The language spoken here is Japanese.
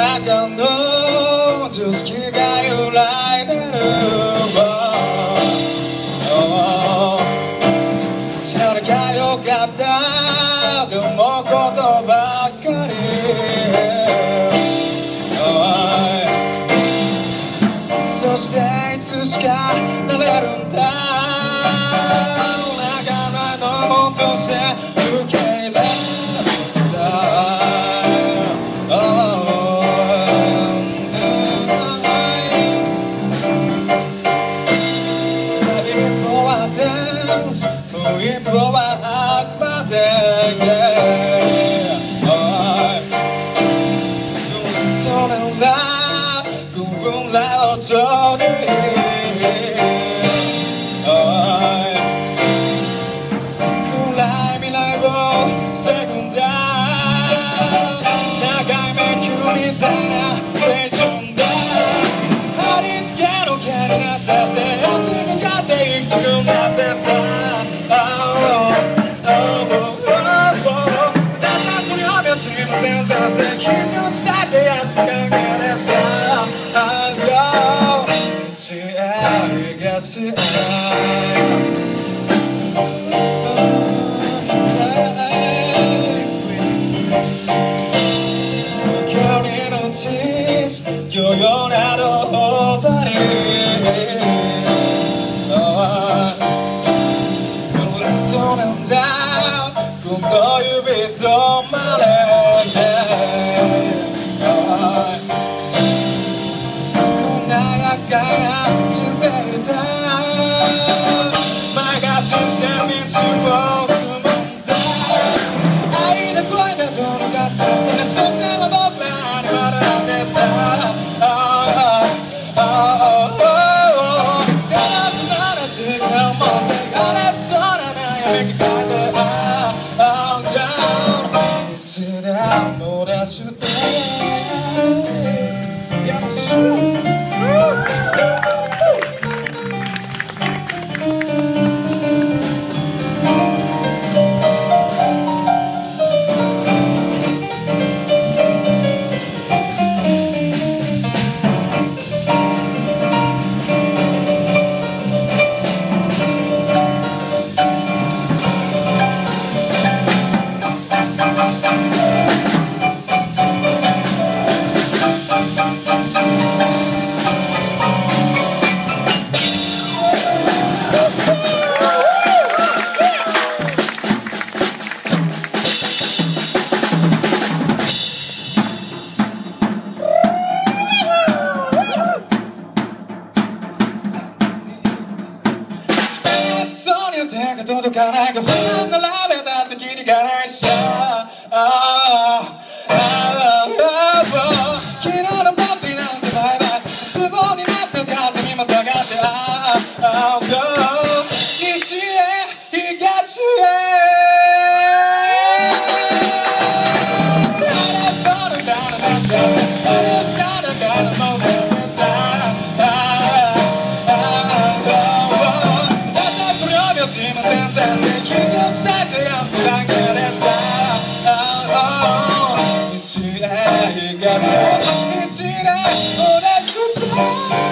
中の常識が揺らいでる。知らなきゃよかったと思うことばっかり。そしていつしかなれるんだ。仲間のもとして受け入れるんだ。一歩は天使、もう一歩は悪魔で、それら不分らをちょうどいい。暗い未来を防ぐんだ。長い迷宮みたいな青春だ。貼り付けの毛になったって明日向かって生きてくなんてさ。だからこの帯は知りませんぜって非常事態ってやつも考えてさ。西へ東へ距離の知識許容などほどにそうなんだこの指止まれ。人生だ前が信じてる道を進むんだ。愛で声でどうかしたって所詮は僕らにまだなんでさ。やらくなら時間を持って枯れそうな悩み抱えて必死で漏らしてよし手が届かないか不安なラメだって気にかないし昨日の僕になんてバイバイツボになった風にまたがって西へ東へ西へ東へ西へ同じ